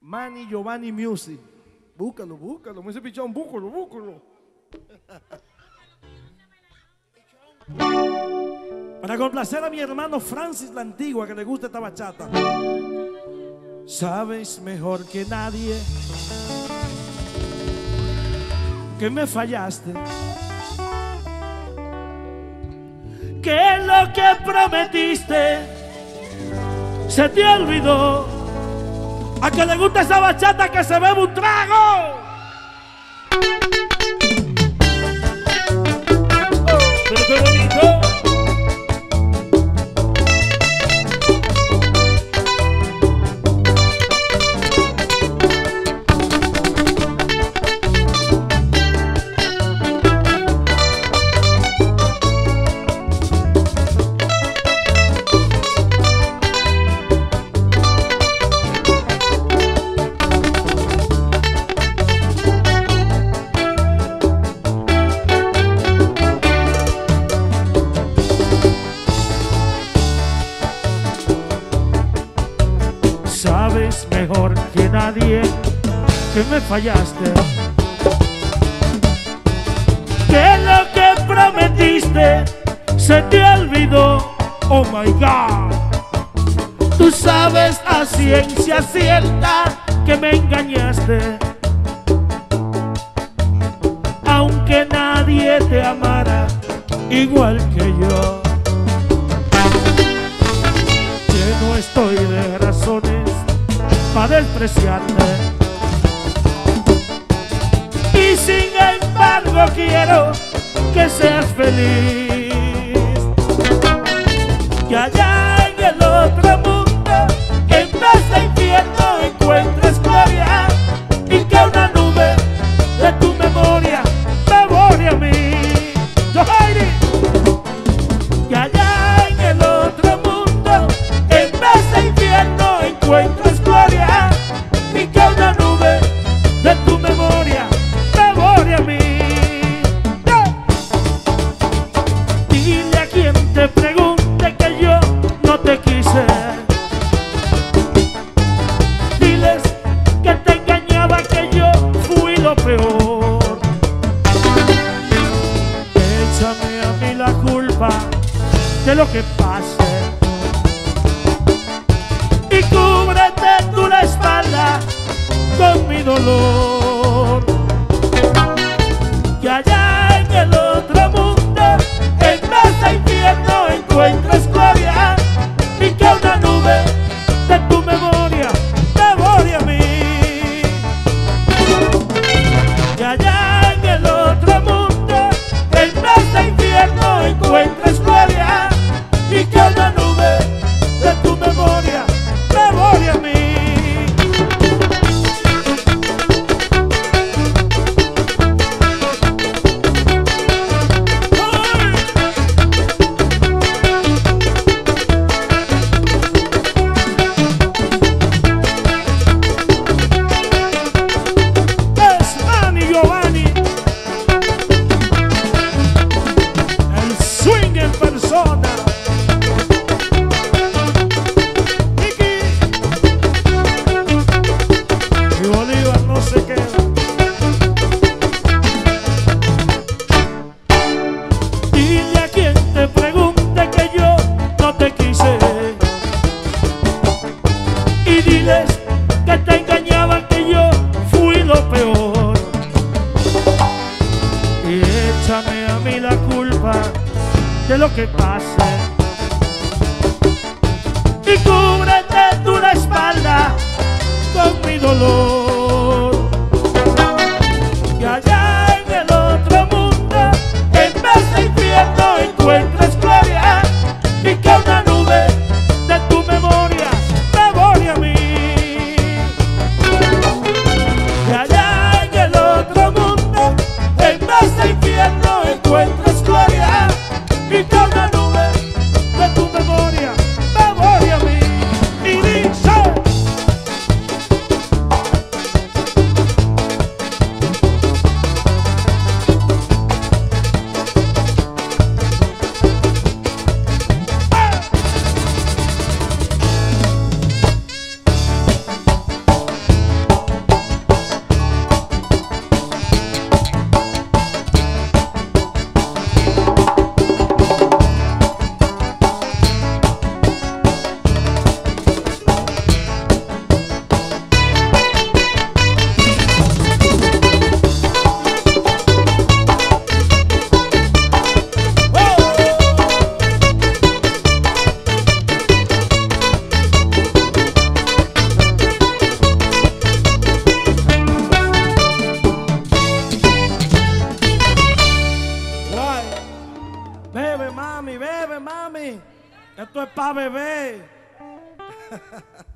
Manny Giovanni Music. Búscalo, búscalo. Me dice Pichón, búscalo, búscalo. Para complacer a mi hermano Francis la Antigua, que le gusta esta bachata. Sabes mejor que nadie que me fallaste, que lo que prometiste se te olvidó. A que le gusta esa bachata, que se bebe un trago. Pero qué bonito. Sabes mejor que nadie que me fallaste, que lo que prometiste se te olvidó. Oh my God. Tú sabes a ciencia cierta que me engañaste, aunque nadie te amara igual que yo. Lleno estoy de razones para despreciarte, y sin embargo quiero que seas feliz, que allá en el otro mundo, en vez de infierno, encuentres gloria, y que una nube de tu memoria me borre a mí. Que allá en el otro mundo, en vez de infierno, encuentres gloria, y que una nube de tu memoria me borre a mí. Dile a quien te pregunte que yo no te quise, diles que te engañaba, que yo fui lo peor. Échame a mí la culpa de lo que pase, y cúbrete tú la espalda con mi dolor. Que allá en el otro mundo, en vez de infierno, encuentres gloria, y que una nube de tu memoria me borre a mí. Que allá en el otro mundo, en vez de infierno, encuentres gloria, y que una nube de tu memoria me borre a mí. Es Manny Giovanni, el swing en persona. Y Bolívar no se queda. Dile a quien te pregunte que yo no te quise, y diles que te engañaban, que yo fui lo peor. Y échame a mí la culpa de lo que pase, y cúbrete tú la espalda con mi dolor. Que allá en el otro mundo, en vez de infierno, encuentres gloria, y que una nube de tu memoria me borre a mí. Que allá en el otro mundo, en vez de infierno, encuentres gloria, y que una nube Esto es para beber.